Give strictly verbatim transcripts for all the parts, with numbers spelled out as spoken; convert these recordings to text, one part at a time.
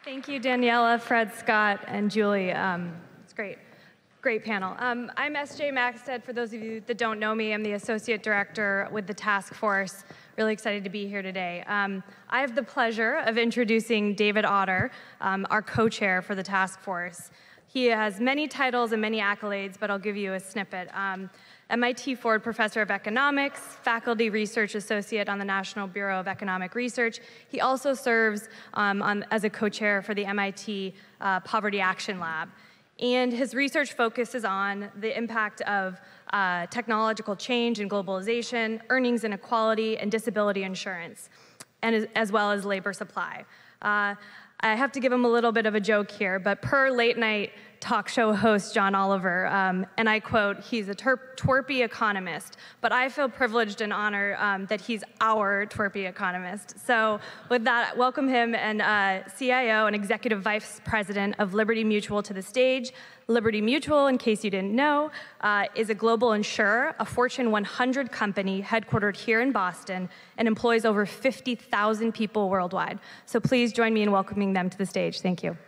Thank you, Daniela, Fred, Scott, and Julie. Um, it's great. Great panel. Um, I'm S J Maxted. For those of you that don't know me, I'm the Associate Director with the task force. Really excited to be here today. Um, I have the pleasure of introducing David Autor, um, our co-chair for the task force. He has many titles and many accolades, but I'll give you a snippet. Um, M I T Ford Professor of Economics, Faculty Research Associate on the National Bureau of Economic Research. He also serves um, on, as a co-chair for the M I T uh, Poverty Action Lab. And his research focuses on the impact of uh, technological change and globalization, earnings inequality, and disability insurance, and as, as well as labor supply. Uh, I have to give him a little bit of a joke here, but per late night talk show host John Oliver, um, and I quote, he's a twerpy economist, but I feel privileged and honored um, that he's our twerpy economist. So with that, welcome him and uh, C I O and Executive Vice President of Liberty Mutual to the stage. Liberty Mutual, in case you didn't know, uh, is a global insurer, a Fortune one hundred company headquartered here in Boston and employs over fifty thousand people worldwide. So please join me in welcoming them to the stage. Thank you.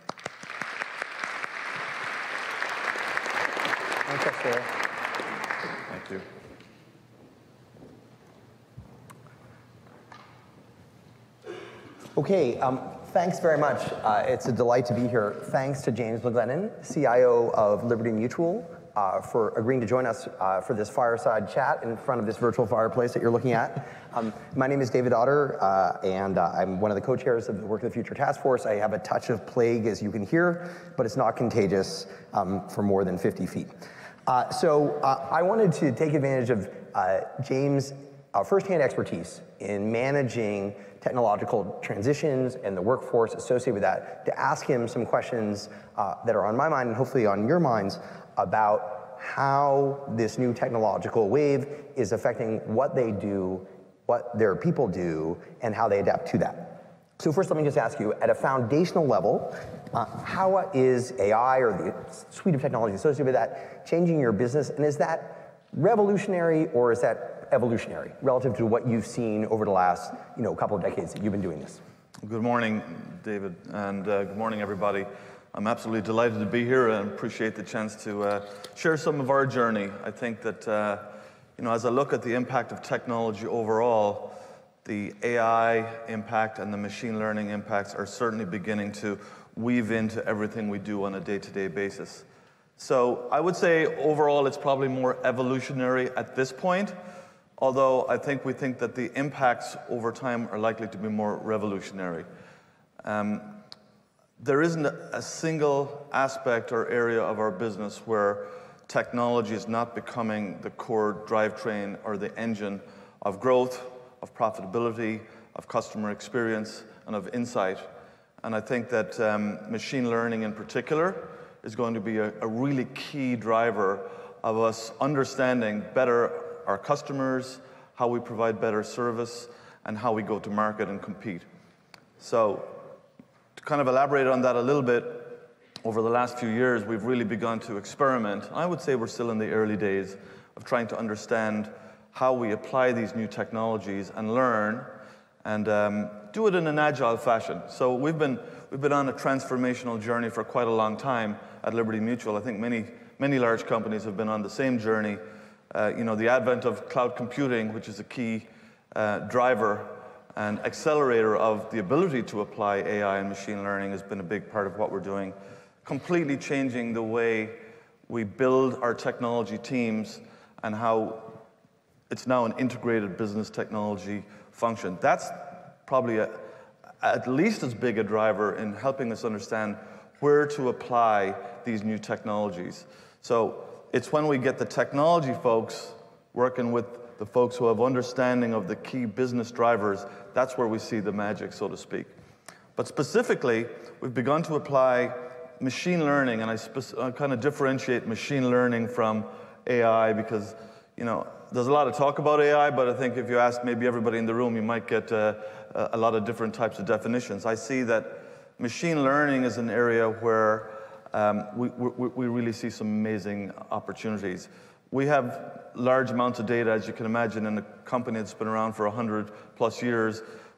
Thank you. Thank you. Okay, um, thanks very much. Uh, it's a delight to be here. Thanks to James McGlennon, C I O of Liberty Mutual, uh, for agreeing to join us uh, for this fireside chat in front of this virtual fireplace that you're looking at. Um, my name is David Autor, uh, and uh, I'm one of the co-chairs of the Work of the Future Task Force. I have a touch of plague, as you can hear, but it's not contagious um, for more than fifty feet. Uh, so uh, I wanted to take advantage of uh, James' uh, firsthand expertise in managing technological transitions and the workforce associated with that to ask him some questions uh, that are on my mind and hopefully on your minds about how this new technological wave is affecting what they do, what their people do, and how they adapt to that. So first, let me just ask you, at a foundational level, uh, how is A I or the suite of technology associated with that changing your business, and is that revolutionary or is that evolutionary relative to what you've seen over the last, you know, couple of decades that you've been doing this? Good morning, David, and uh, good morning, everybody. I'm absolutely delighted to be here and appreciate the chance to uh, share some of our journey. I think that, uh, you know, as I look at the impact of technology overall, the A I impact and the machine learning impacts are certainly beginning to weave into everything we do on a day-to-day basis. So I would say overall it's probably more evolutionary at this point, although I think we think that the impacts over time are likely to be more revolutionary. Um, there isn't a single aspect or area of our business where technology is not becoming the core drivetrain or the engine of growth, of profitability, of customer experience, and of insight. And I think that um, machine learning in particular is going to be a, a really key driver of us understanding better our customers, how we provide better service, and how we go to market and compete. So to kind of elaborate on that a little bit, over the last few years, we've really begun to experiment. I would say we're still in the early days of trying to understand how we apply these new technologies and learn and um, do it in an agile fashion. So we've been, we've been on a transformational journey for quite a long time at Liberty Mutual. I think many, many large companies have been on the same journey. Uh, you know, the advent of cloud computing, which is a key uh, driver and accelerator of the ability to apply A I and machine learning, has been a big part of what we're doing, completely changing the way we build our technology teams and how it's now an integrated business technology function. That's probably a, at least as big a driver in helping us understand where to apply these new technologies. So it's when we get the technology folks working with the folks who have understanding of the key business drivers, that's where we see the magic, so to speak. But specifically, we've begun to apply machine learning, and I, I kind of differentiate machine learning from A I because, you know, there's a lot of talk about A I, but I think if you ask maybe everybody in the room, you might get uh, a lot of different types of definitions. I see that machine learning is an area where um, we, we, we really see some amazing opportunities. We have large amounts of data, as you can imagine, in a company that's been around for one hundred plus years.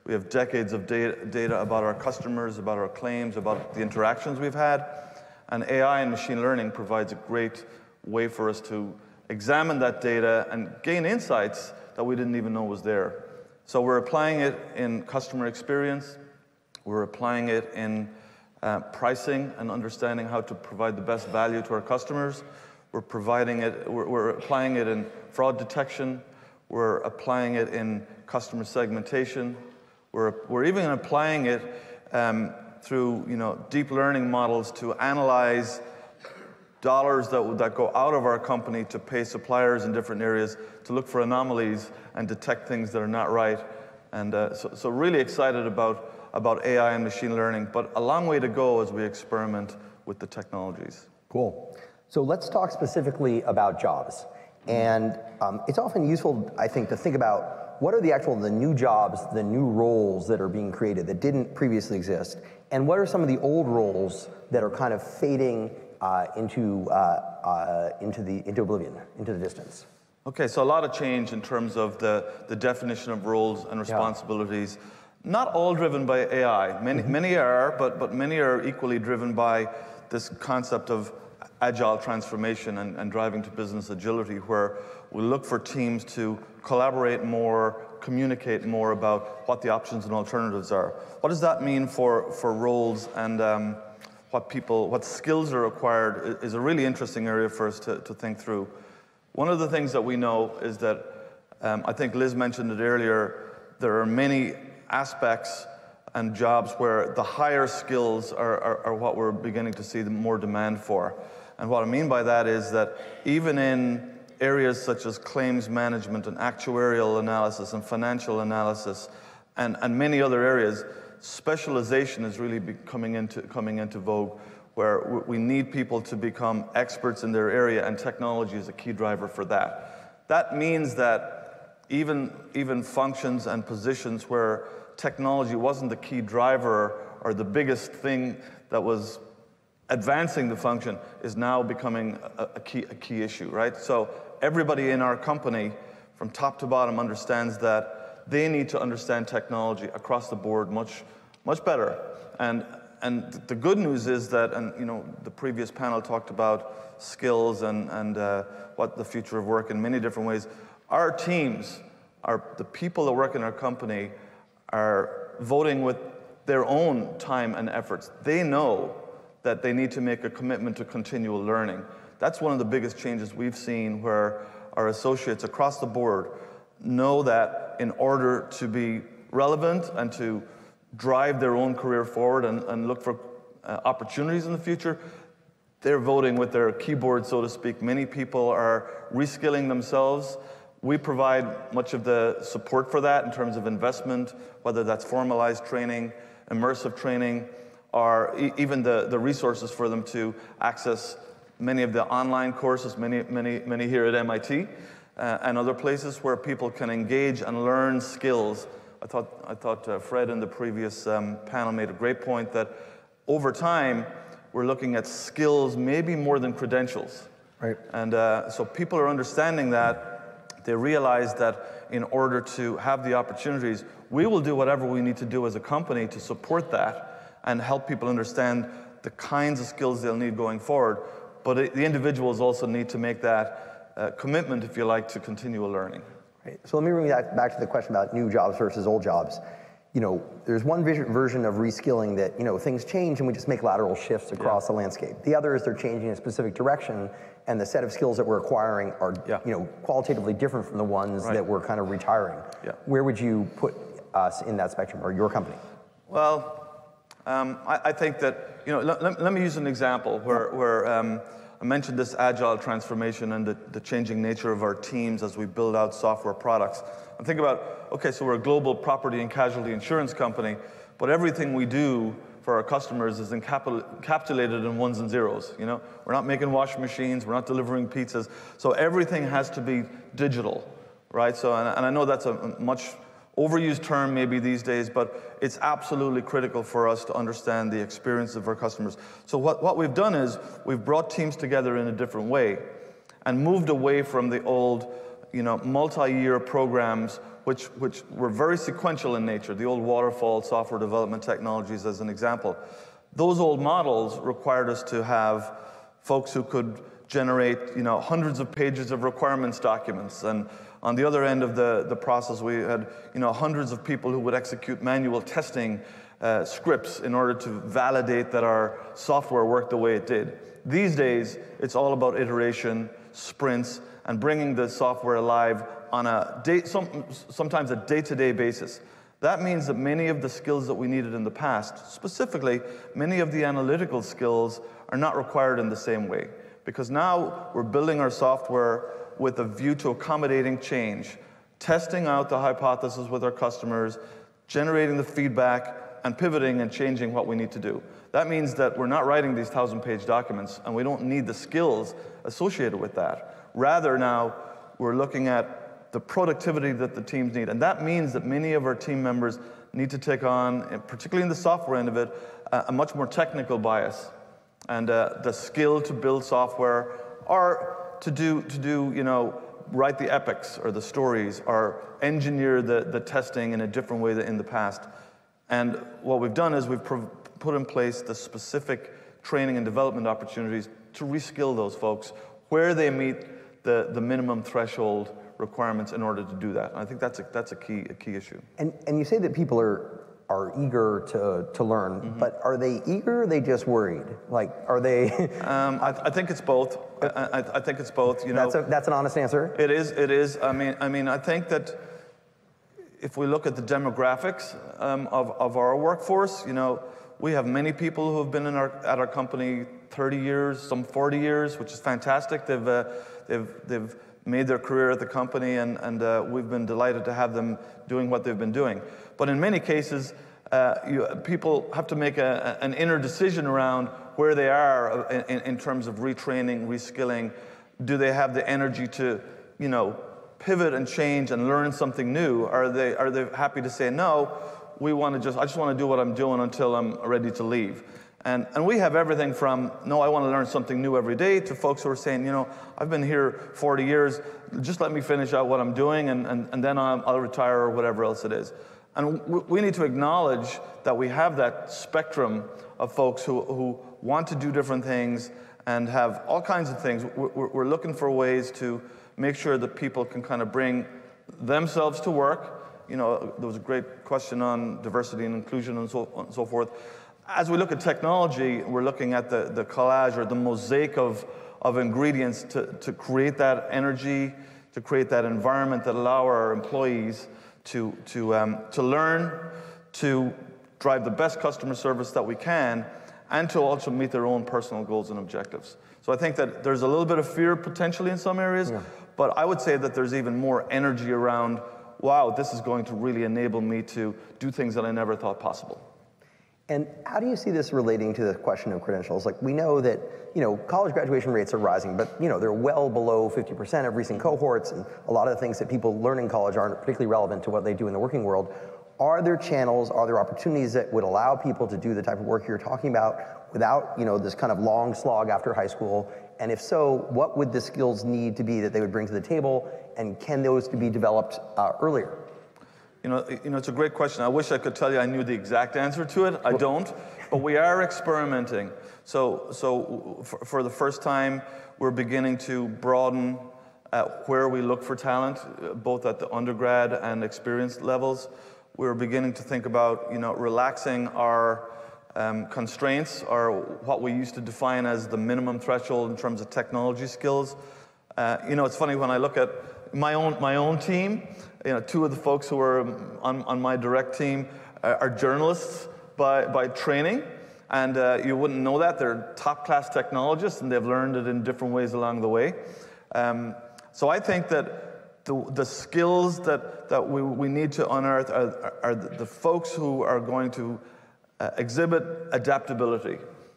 We have decades of data, data about our customers, about our claims, about the interactions we've had. And A I and machine learning provides a great way for us to examine that data and gain insights that we didn't even know was there. So we're applying it in customer experience. We're applying it in uh, pricing and understanding how to provide the best value to our customers. We're providing it, we're, we're applying it in fraud detection. We're applying it in customer segmentation. We're, we're even applying it um, through you know, deep learning models to analyze dollars that, that go out of our company to pay suppliers in different areas to look for anomalies and detect things that are not right. And uh, so, so really excited about, about A I and machine learning, but a long way to go as we experiment with the technologies. Cool. So let's talk specifically about jobs. And um, it's often useful, I think, to think about what are the actual, the new jobs, the new roles that are being created that didn't previously exist, and what are some of the old roles that are kind of fading uh, into, uh, uh, into, the, into oblivion, into the distance? Okay, so a lot of change in terms of the, the definition of roles and responsibilities. Yeah. Not all driven by A I. Many, mm-hmm. many are, but, but many are equally driven by this concept of agile transformation and, and driving to business agility, where we look for teams to collaborate more, communicate more about what the options and alternatives are. What does that mean for, for roles and um, what people, what skills are required is a really interesting area for us to, to think through. One of the things that we know is that, um, I think Liz mentioned it earlier, there are many aspects and jobs where the higher skills are, are, are what we're beginning to see more demand for. And what I mean by that is that even in areas such as claims management and actuarial analysis and financial analysis and, and many other areas, specialization is really be coming into, coming into vogue, where we need people to become experts in their area, and technology is a key driver for that. That means that even, even functions and positions where technology wasn't the key driver or the biggest thing that was advancing the function is now becoming a, a, key, a key issue, right? So everybody in our company, from top to bottom, understands that they need to understand technology across the board much, much better. And, and the good news is that, and you know, the previous panel talked about skills and, and uh, what the future of work in many different ways. Our teams, our, the people that work in our company are voting with their own time and efforts. They know that they need to make a commitment to continual learning. That's one of the biggest changes we've seen, where our associates across the board know that in order to be relevant and to drive their own career forward and, and look for uh, opportunities in the future, they're voting with their keyboard, so to speak. Many people are reskilling themselves. We provide much of the support for that in terms of investment, whether that's formalized training, immersive training, or e even the, the resources for them to access many of the online courses, many, many, many here at M I T, uh, and other places where people can engage and learn skills. I thought, I thought uh, Fred in the previous um, panel made a great point that over time, we're looking at skills maybe more than credentials. Right. And uh, so people are understanding that. They realize that in order to have the opportunities, we will do whatever we need to do as a company to support that and help people understand the kinds of skills they'll need going forward. But it, the individuals also need to make that uh, commitment, if you like, to continual learning. Right. So let me bring that back to the question about new jobs versus old jobs. You know, there's one vision, version of reskilling that, you know, things change and we just make lateral shifts across yeah. the landscape. The other is they're changing in a specific direction, and the set of skills that we're acquiring are, yeah. you know, qualitatively different from the ones right. that we're kind of retiring. Yeah. Where would you put us in that spectrum, or your company? Well, um, I, I think that, you know, let, let, let me use an example where, where um, I mentioned this agile transformation and the, the changing nature of our teams as we build out software products. And think about, okay, so we're a global property and casualty insurance company, but everything we do for our customers is encapsulated in ones and zeros. You know, we're not making washing machines, we're not delivering pizzas, so everything has to be digital, right? So, and, and I know that's a much overused term maybe these days, but it's absolutely critical for us to understand the experience of our customers. So what, what we've done is we've brought teams together in a different way and moved away from the old you know, multi-year programs which, which were very sequential in nature, the old waterfall software development technologies as an example. Those old models required us to have folks who could generate, you know, hundreds of pages of requirements documents. And on the other end of the, the process, we had, you know, hundreds of people who would execute manual testing uh, scripts in order to validate that our software worked the way it did. These days, it's all about iteration, sprints, and bringing the software alive on a day, some, sometimes a day-to-day basis. That means that many of the skills that we needed in the past, specifically, many of the analytical skills are not required in the same way. Because now we're building our software with a view to accommodating change, testing out the hypothesis with our customers, generating the feedback, and pivoting and changing what we need to do. That means that we're not writing these thousand-page documents, and we don't need the skills associated with that. Rather, now, we're looking at the productivity that the teams need. And that means that many of our team members need to take on, particularly in the software end of it, a much more technical bias. And uh, the skill to build software, or to do, to do, you know, write the epics or the stories, or engineer the, the testing in a different way than in the past. And what we've done is we've put in place the specific training and development opportunities to reskill those folks where they meet the, the minimum threshold requirements in order to do that. And I think that's a, that's a key a key issue. And and you say that people are are eager to to learn, mm-hmm. but are they eager or are they just worried? Like, are they? um, I, I think it's both. I, I, I think it's both. You know, that's a, that's an honest answer. It is. It is. I mean, I mean, I think that if we look at the demographics um, of of our workforce, you know, we have many people who have been in our at our company thirty years, some forty years, which is fantastic. They've uh, they've they've made their career at the company, and, and uh, we've been delighted to have them doing what they've been doing. But in many cases, uh, you, people have to make a, an inner decision around where they are in, in terms of retraining, reskilling. Do they have the energy to, you know, pivot and change and learn something new? Are they, are they happy to say, no, we want to just, I just want to do what I'm doing until I'm ready to leave? And, and we have everything from, no, I want to learn something new every day, to folks who are saying, you know, I've been here forty years, just let me finish out what I'm doing, and, and, and then I'll, I'll retire, or whatever else it is. And we, we need to acknowledge that we have that spectrum of folks who, who want to do different things and have all kinds of things. We're, we're looking for ways to make sure that people can kind of bring themselves to work. You know, there was a great question on diversity and inclusion and so, and so forth. As we look at technology, we're looking at the, the collage or the mosaic of, of ingredients to, to create that energy, to create that environment that allow our employees to, to, um, to learn, to drive the best customer service that we can, and to also meet their own personal goals and objectives. So I think that there's a little bit of fear potentially in some areas, yeah. but I would say that there's even more energy around, wow, this is going to really enable me to do things that I never thought possible. And how do you see this relating to the question of credentials? Like, we know that, you know, college graduation rates are rising, but, you know, they're well below fifty percent of recent cohorts, and a lot of the things that people learn in college aren't particularly relevant to what they do in the working world. Are there channels, are there opportunities that would allow people to do the type of work you're talking about without, you know, this kind of long slog after high school? And if so, what would the skills need to be that they would bring to the table, and can those be developed uh, earlier? You know, you know, it's a great question. I wish I could tell you I knew the exact answer to it. I don't, but we are experimenting. So, so for, for the first time, we're beginning to broaden uh, where we look for talent, uh, both at the undergrad and experienced levels. We're beginning to think about, you know, relaxing our um, constraints, or what we used to define as the minimum threshold in terms of technology skills. Uh, you know, it's funny when I look at my own my own team. You know, two of the folks who are on, on my direct team are journalists by, by training, and uh, you wouldn't know that. They're top-class technologists, and they've learned it in different ways along the way. Um, so I think that the, the skills that, that we, we need to unearth are, are the folks who are going to uh, exhibit adaptability.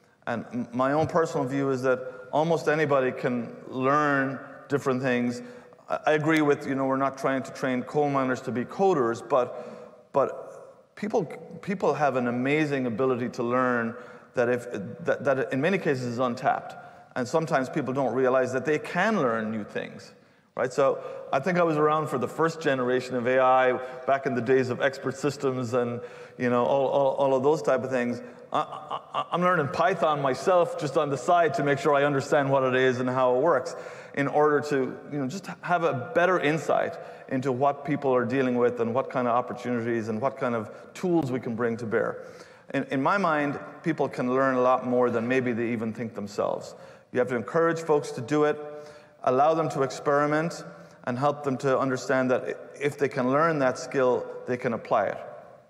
And my own personal view is that almost anybody can learn different things. I agree with, you know, we're not trying to train coal miners to be coders, but but people people have an amazing ability to learn that if that, that in many cases is untapped. And sometimes people don't realize that they can learn new things, right? So I think I was around for the first generation of A I back in the days of expert systems and you know all, all, all of those type of things. I, I, I'm learning Python myself just on the side to make sure I understand what it is and how it works in order to you know just have a better insight into what people are dealing with and what kind of opportunities and what kind of tools we can bring to bear. In, in my mind, people can learn a lot more than maybe they even think themselves. You have to encourage folks to do it, allow them to experiment, and help them to understand that if they can learn that skill, they can apply it.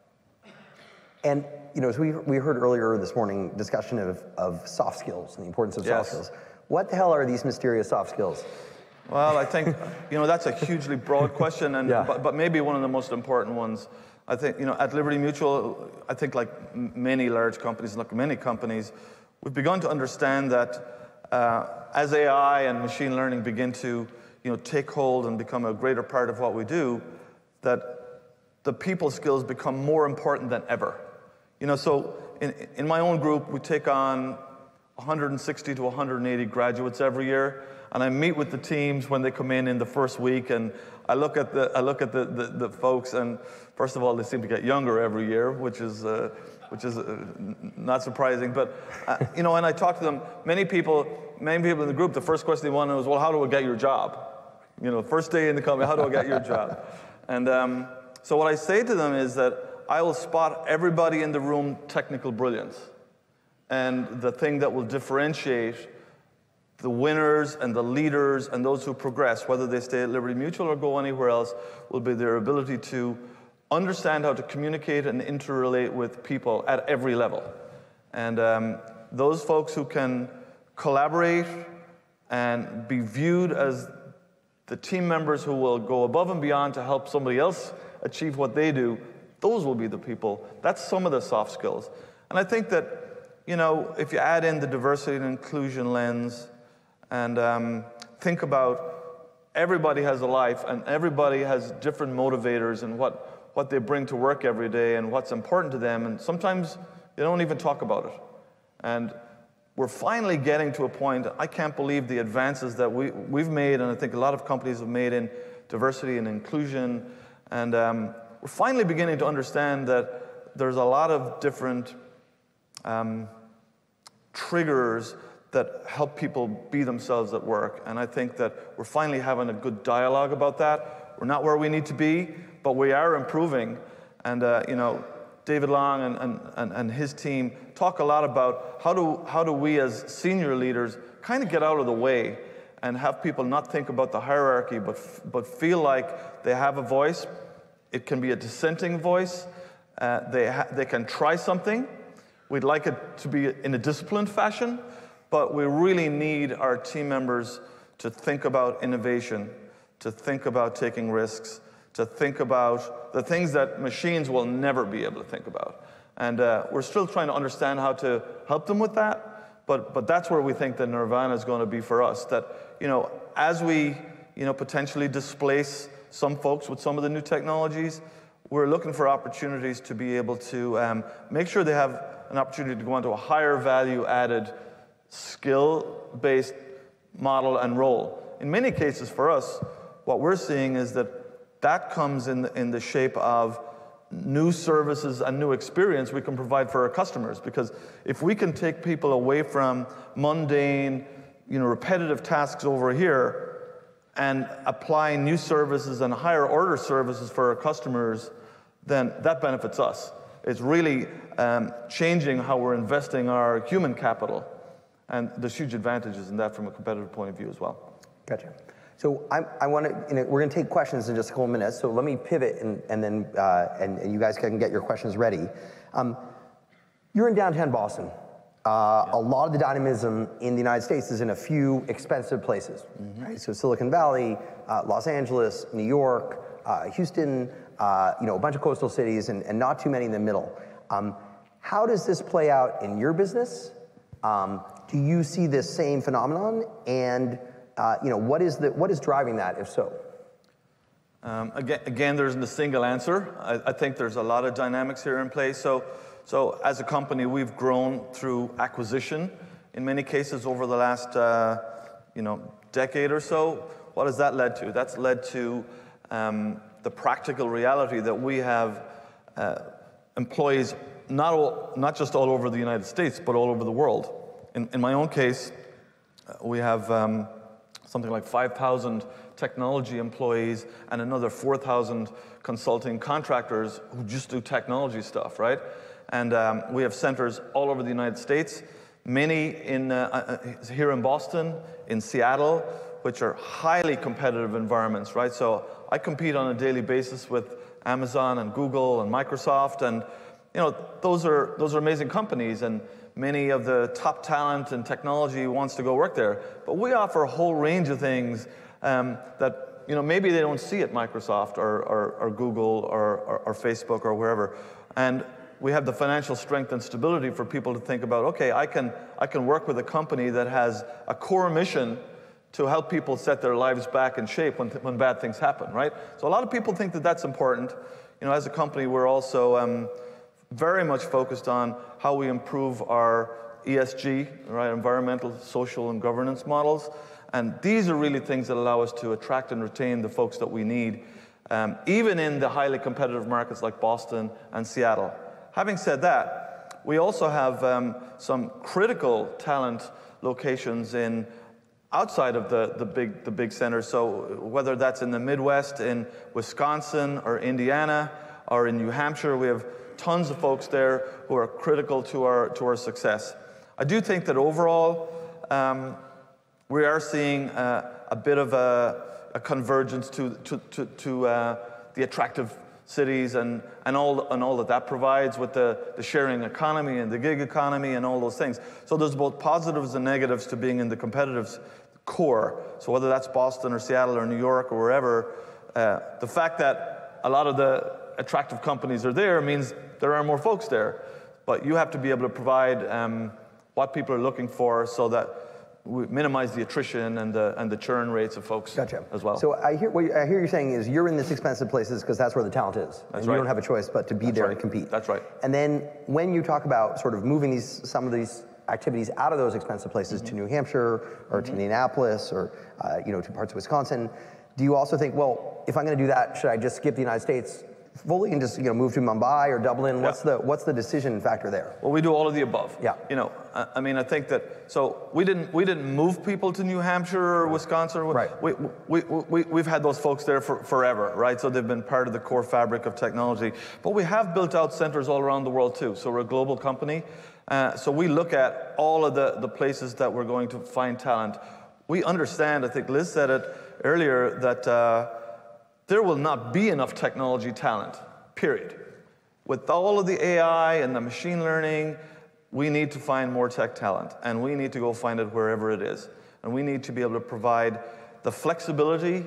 And you know, as we, we heard earlier this morning, discussion of, of soft skills and the importance of Yes. soft skills. What the hell are these mysterious soft skills? Well, I think you know that's a hugely broad question, and yeah. but, but maybe one of the most important ones. I think you know at Liberty Mutual, I think like many large companies, like many companies, we've begun to understand that uh, as A I and machine learning begin to you know take hold and become a greater part of what we do, that the people skills become more important than ever. You know, so in in my own group, we take on one hundred sixty to one hundred eighty graduates every year. And I meet with the teams when they come in in the first week, and I look at the I look at the, the, the folks, and first of all, they seem to get younger every year, which is uh, which is uh, not surprising. But uh, you know, and I talk to them. Many people, many people in the group, the first question they want to know is, well, how do I get your job? You know, first day in the company, how do I get your job? And um, so what I say to them is that I will spot everybody in the room technical brilliance, and the thing that will differentiate the winners and the leaders and those who progress, whether they stay at Liberty Mutual or go anywhere else, will be their ability to understand how to communicate and interrelate with people at every level. And um, those folks who can collaborate and be viewed as the team members who will go above and beyond to help somebody else achieve what they do, those will be the people. That's some of the soft skills. And I think that, you know, if you add in the diversity and inclusion lens, and um, think about everybody has a life and everybody has different motivators and what, what they bring to work every day and what's important to them, and sometimes they don't even talk about it. And we're finally getting to a point, I can't believe the advances that we, we've made, and I think a lot of companies have made in diversity and inclusion, and um, we're finally beginning to understand that there's a lot of different um, triggers that help people be themselves at work. And I think that we're finally having a good dialogue about that. We're not where we need to be, but we are improving. And uh, you know, David Long and, and, and, and his team talk a lot about how do, how do we as senior leaders kind of get out of the way and have people not think about the hierarchy, but, but feel like they have a voice. It can be a dissenting voice. Uh, they, ha they can try something. We'd like it to be in a disciplined fashion, but we really need our team members to think about innovation, to think about taking risks, to think about the things that machines will never be able to think about. And uh, we're still trying to understand how to help them with that, but, but that's where we think that nirvana is going to be for us, that you know, as we you know, potentially displace some folks with some of the new technologies, we're looking for opportunities to be able to um, make sure they have an opportunity to go into a higher value added skill-based model and role. In many cases for us, what we're seeing is that that comes in the, in the shape of new services and new experience we can provide for our customers. Because if we can take people away from mundane, you know, repetitive tasks over here and apply new services and higher order services for our customers, then that benefits us. It's really um, changing how we're investing our human capital. And there's huge advantages in that from a competitive point of view as well. Gotcha. So I, I want to, you know, we're going to take questions in just a couple minutes. So let me pivot, and, and then uh, and, and you guys can get your questions ready. Um, you're in downtown Boston. Uh, yeah. A lot of the dynamism in the United States is in a few expensive places. Mm-hmm. Right? So Silicon Valley, uh, Los Angeles, New York, uh, Houston, uh, you know, a bunch of coastal cities, and, and not too many in the middle. Um, how does this play out in your business? Um, do you see this same phenomenon? And uh, you know, what is the what is driving that, if so? Um, again, again, there isn't a single answer. I, I think there's a lot of dynamics here in play. So, so as a company, we've grown through acquisition. In many cases, over the last uh, you know decade or so, what has that led to? That's led to um, the practical reality that we have uh, employees not, all, not just all over the United States, but all over the world. In, in my own case, we have um, something like five thousand technology employees and another four thousand consulting contractors who just do technology stuff, right? And um, we have centers all over the United States, many in, uh, uh, here in Boston, in Seattle, which are highly competitive environments, right? So I compete on a daily basis with Amazon and Google and Microsoft, and you know, those are, those are amazing companies, and many of the top talent in technology wants to go work there. But we offer a whole range of things um, that you know, maybe they don't see at Microsoft or, or, or Google or, or, or Facebook or wherever. And we have the financial strength and stability for people to think about, okay, I can, I can work with a company that has a core mission to help people set their lives back in shape when, when bad things happen, right? So a lot of people think that that's important. You know, as a company, we're also um, very much focused on how we improve our E S G, right, environmental, social, and governance models. And these are really things that allow us to attract and retain the folks that we need, um, even in the highly competitive markets like Boston and Seattle. Having said that, we also have um, some critical talent locations in outside of the, the, big, the big centers. So whether that's in the Midwest, in Wisconsin, or Indiana, or in New Hampshire, we have tons of folks there who are critical to our, to our success. I do think that overall, um, we are seeing uh, a bit of a, a convergence to, to, to, to uh, the attractive cities and, and, all, and all that that provides with the, the sharing economy and the gig economy and all those things. So there's both positives and negatives to being in the competitive core. So whether that's Boston or Seattle or New York or wherever, uh, the fact that a lot of the attractive companies are there means there are more folks there. But you have to be able to provide um, what people are looking for so that we minimize the attrition and the and the churn rates of folks gotcha. As well. So I hear what I hear you saying is you're in this expensive places because that's where the talent is, that's and right. you don't have a choice but to be that's there right. and compete. That's right. And then when you talk about sort of moving these some of these activities out of those expensive places mm-hmm. to New Hampshire or mm-hmm. to Indianapolis or uh, you know to parts of Wisconsin, do you also think, well, if I'm going to do that, should I just skip the United States fully and just you know move to Mumbai or Dublin? What's yeah. the what's the decision factor there? Well, we do all of the above. Yeah. You know, I, I mean, I think that so we didn't we didn't move people to New Hampshire or Wisconsin. Right. We we we we've had those folks there for forever, right? So they've been part of the core fabric of technology. But we have built out centers all around the world too. So we're a global company. Uh, so we look at all of the the places that we're going to find talent. We understand. I think Liz said it earlier that. Uh, There will not be enough technology talent, period. With all of the A I and the machine learning, we need to find more tech talent, and we need to go find it wherever it is. And we need to be able to provide the flexibility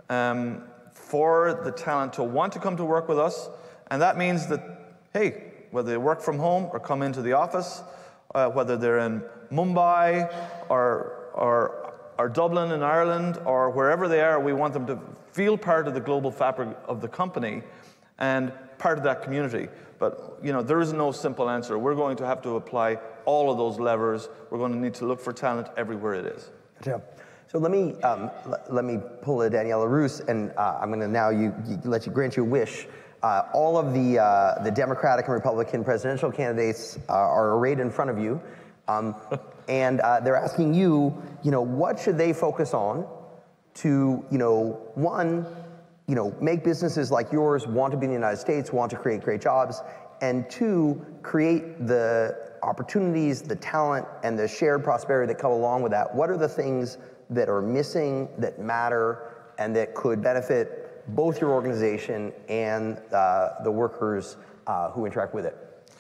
um, for the talent to want to come to work with us, and that means that, hey, whether they work from home or come into the office, uh, whether they're in Mumbai or, or or Dublin in Ireland, or wherever they are, we want them to feel part of the global fabric of the company and part of that community. But you know, there is no simple answer. We're going to have to apply all of those levers. We're going to need to look for talent everywhere it is. Yeah. So let me um, l- let me pull a Daniela Roos, and uh, I'm going to now you, you let you grant you a wish. Uh, all of the uh, the Democratic and Republican presidential candidates uh, are arrayed in front of you. Um, and uh, they're asking you, you know, what should they focus on to, you know, one, you know, make businesses like yours want to be in the United States, want to create great jobs, and two, create the opportunities, the talent, and the shared prosperity that come along with that. What are the things that are missing, that matter, and that could benefit both your organization and uh, the workers uh, who interact with it?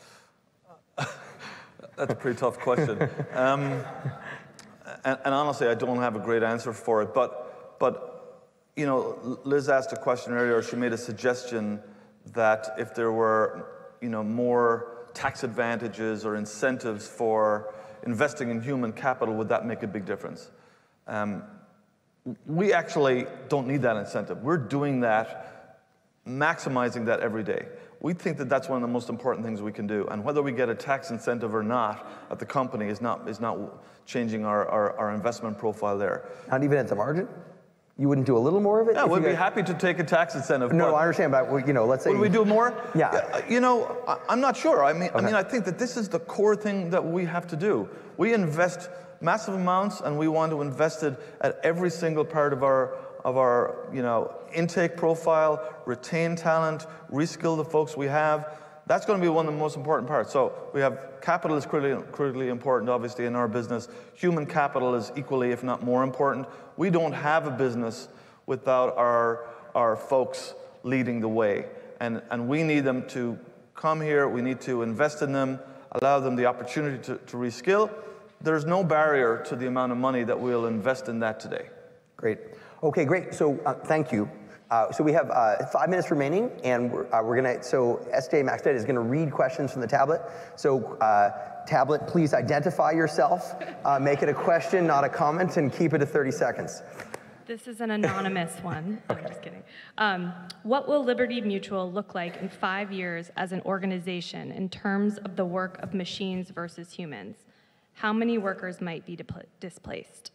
That's a pretty tough question. Um, and, and honestly, I don't have a great answer for it. But, but, you know, Liz asked a question earlier. She made a suggestion that if there were, you know, more tax advantages or incentives for investing in human capital, would that make a big difference? Um, we actually don't need that incentive. We're doing that, maximizing that every day. We think that that's one of the most important things we can do, and whether we get a tax incentive or not at the company is not is not changing our, our, our investment profile there. Not even at the margin? You wouldn't do a little more of it? Yeah, we'd be guys... happy to take a tax incentive. No, I understand, but you know, let's say... Would we do more? Yeah. You know, I, I'm not sure. I mean, okay. I mean, I think that this is the core thing that we have to do. We invest massive amounts, and we want to invest it at every single part of our, of our, you know, intake profile, retain talent, reskill the folks we have. That's going to be one of the most important parts. So we have capital is critically, critically important, obviously, in our business. Human capital is equally, if not more important. We don't have a business without our, our folks leading the way. And, and we need them to come here. We need to invest in them, allow them the opportunity to, to reskill. There's no barrier to the amount of money that we'll invest in that today. Great. Okay, great. So uh, thank you. Uh, so we have uh, five minutes remaining, and we're, uh, we're gonna, so S J Maxted is gonna read questions from the tablet. So uh, tablet, please identify yourself, uh, make it a question, not a comment, and keep it to thirty seconds. This is an anonymous one. Okay. I'm just kidding. Um, what will Liberty Mutual look like in five years as an organization in terms of the work of machines versus humans? How many workers might be displaced?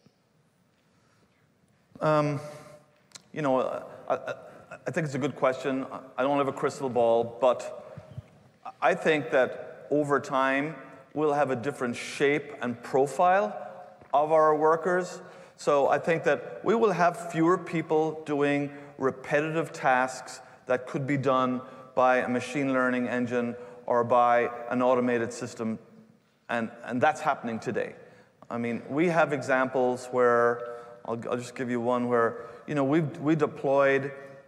Um, you know, uh, I, I think it's a good question. I don't have a crystal ball, but I think that over time, we'll have a different shape and profile of our workers. So I think that we will have fewer people doing repetitive tasks that could be done by a machine learning engine or by an automated system, and, and that's happening today. I mean, we have examples where, I'll, I'll just give you one where, you know, we've, we deployed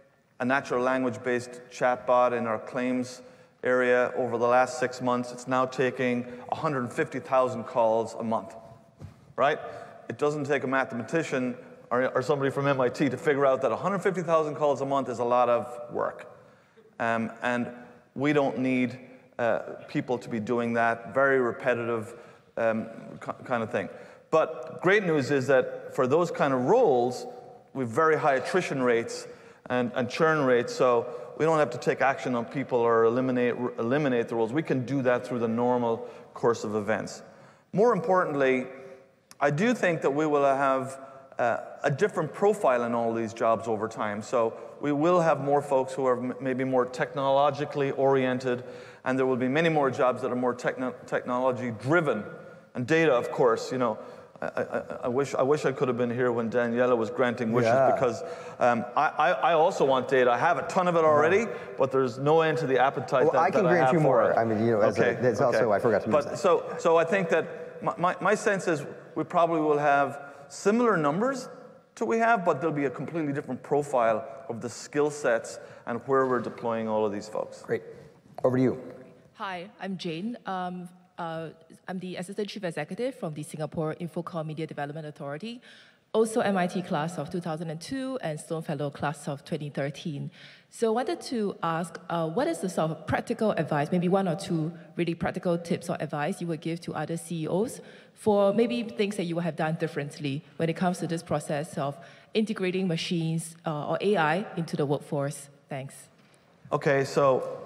a natural language-based chatbot in our claims area over the last six months. It's now taking one hundred fifty thousand calls a month, right? It doesn't take a mathematician or, or somebody from M I T to figure out that one hundred fifty thousand calls a month is a lot of work. Um, and we don't need uh, people to be doing that, very repetitive um, kind of thing. But great news is that for those kind of roles, we have very high attrition rates and, and churn rates, so we don't have to take action on people or eliminate, eliminate the roles. We can do that through the normal course of events. More importantly, I do think that we will have uh, a different profile in all these jobs over time. So we will have more folks who are m maybe more technologically oriented, and there will be many more jobs that are more techno technology driven. And data, of course, you know, I, I, I, wish, I wish I could have been here when Daniela was granting wishes, yeah. because um, I, I, I also want data. I have a ton of it already, but there's no end to the appetite well, that, I can that grant I have you more. It. I mean, you know, as okay. a, there's okay. also, I forgot to mention but that. So, so I think that my, my, my sense is we probably will have similar numbers to we have, but there'll be a completely different profile of the skill sets and where we're deploying all of these folks. Great. Over to you. Hi, I'm Jane. Um, uh, I'm the Assistant Chief Executive from the Singapore Infocom Media Development Authority, also M I T class of two thousand two and Sloan Fellow class of twenty thirteen. So I wanted to ask, uh, what is the sort of practical advice, maybe one or two really practical tips or advice you would give to other C E Os for maybe things that you would have done differently when it comes to this process of integrating machines uh, or A I into the workforce? Thanks. Okay, so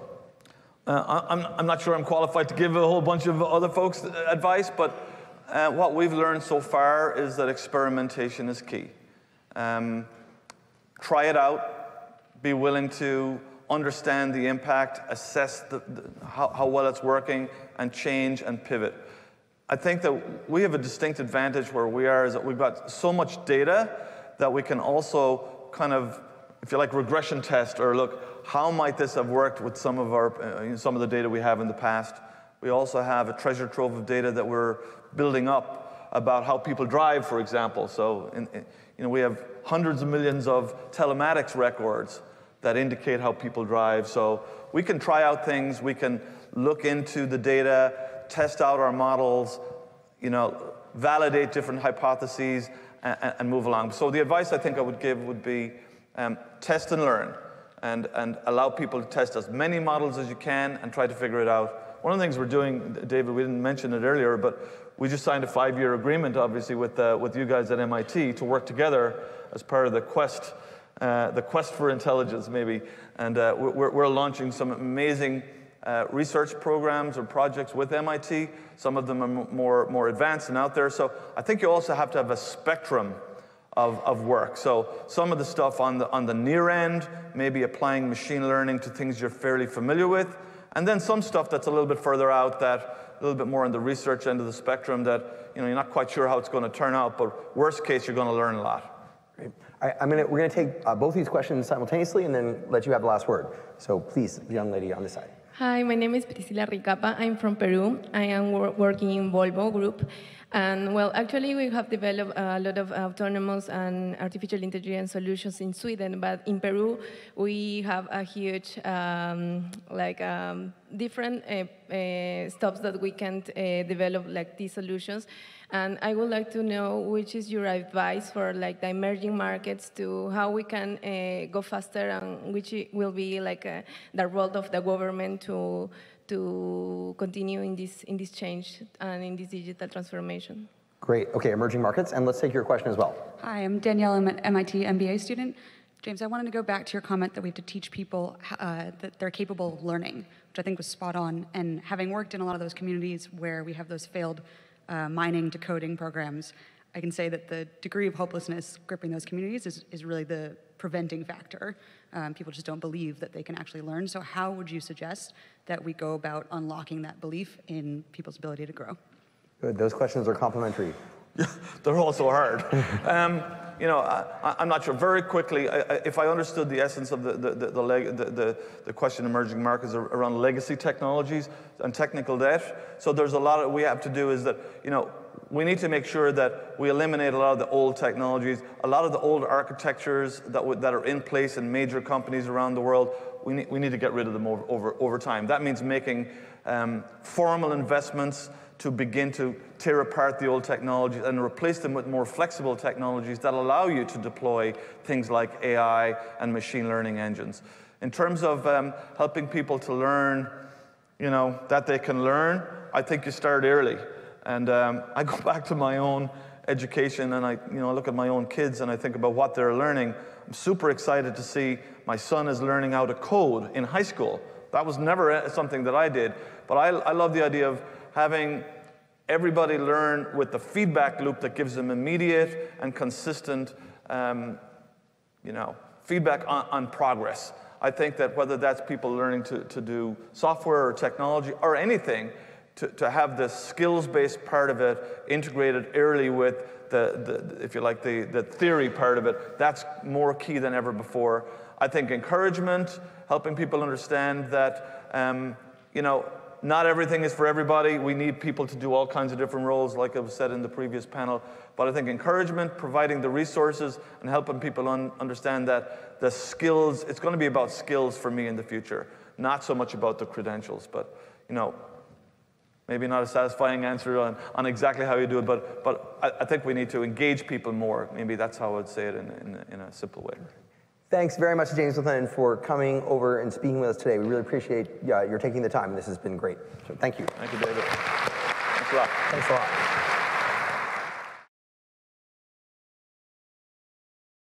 uh, I'm, I'm not sure I'm qualified to give a whole bunch of other folks advice, but uh, what we've learned so far is that experimentation is key. Um, try it out, be willing to understand the impact, assess the, the, how, how well it's working, and change and pivot. I think that we have a distinct advantage where we are is that we've got so much data that we can also kind of, if you like, regression test or look, how might this have worked with some of our, uh, some of the data we have in the past. We also have a treasure trove of data that we're building up about how people drive, for example. So, in, in, you know, we have hundreds of millions of telematics records that indicate how people drive. So we can try out things, we can look into the data, test out our models, you know, validate different hypotheses, and, and move along. So the advice I think I would give would be um, test and learn, and, and allow people to test as many models as you can and try to figure it out. One of the things we're doing, David, we didn't mention it earlier, but we just signed a five-year agreement, obviously, with, uh, with you guys at M I T to work together as part of the quest, uh, the quest for intelligence, maybe. And uh, we're, we're launching some amazing uh, research programs or projects with M I T. Some of them are more, more advanced and out there. So I think you also have to have a spectrum of, of work. So some of the stuff on the, on the near end, maybe applying machine learning to things you're fairly familiar with, and then some stuff that's a little bit further out, that a little bit more on the research end of the spectrum that you know, you're not quite sure how it's going to turn out, but worst case, you're going to learn a lot. Great. All right, I'm gonna, we're going to take uh, both these questions simultaneously and then let you have the last word. So please, the young lady on this side. Hi, my name is Priscila Ricapa. I'm from Peru. I am wor working in Volvo Group. And well, actually, we have developed a lot of autonomous and artificial intelligence solutions in Sweden, but in Peru, we have a huge, um, like, um, different uh, uh, stops that we can uh, develop like these solutions. And I would like to know which is your advice for like the emerging markets to how we can uh, go faster, and which will be like uh, the role of the government to to continue in this in this change and in this digital transformation. Great. Okay, emerging markets, and let's take your question as well. Hi, I'm Danielle. I'm an M I T M B A student. James, I wanted to go back to your comment that we have to teach people uh, that they're capable of learning, which I think was spot on. And having worked in a lot of those communities where we have those failed uh, mining decoding programs, I can say that the degree of hopelessness gripping those communities is, is really the preventing factor. Um, people just don't believe that they can actually learn. So how would you suggest that we go about unlocking that belief in people's ability to grow? Good. Those questions are complementary. Yeah, they're also hard. um, you know, I, I'm not sure. Very quickly, I, I, if I understood the essence of the the the, the, leg, the the the question, emerging markets are around legacy technologies and technical debt. So there's a lot of we have to do is that you know we need to make sure that we eliminate a lot of the old technologies, a lot of the old architectures that w that are in place in major companies around the world. We need we need to get rid of them over over, over time. That means making um, formal investments to begin to tear apart the old technologies and replace them with more flexible technologies that allow you to deploy things like A I and machine learning engines. In terms of um, helping people to learn, you know, that they can learn, I think you start early. And um, I go back to my own education and I, you know, look at my own kids and I think about what they're learning. I'm super excited to see my son is learning how to code in high school. That was never something that I did, but I, I love the idea of having everybody learn with the feedback loop that gives them immediate and consistent um, you know, feedback on, on progress. I think that whether that's people learning to, to do software or technology or anything, to, to have the skills-based part of it integrated early with the, the if you like, the, the theory part of it, that's more key than ever before. I think encouragement, helping people understand that, um, you know, not everything is for everybody. We need people to do all kinds of different roles, like I said in the previous panel. But I think encouragement, providing the resources, and helping people un understand that the skills, it's going to be about skills for me in the future, not so much about the credentials. But, you know, maybe not a satisfying answer on, on exactly how you do it, but, but I, I think we need to engage people more. Maybe that's how I would say it in, in, in a simple way. Thanks very much to James McGlennon for coming over and speaking with us today. We really appreciate uh, your taking the time. This has been great. So thank you. Thank you, David. Thanks a lot. Thanks a lot.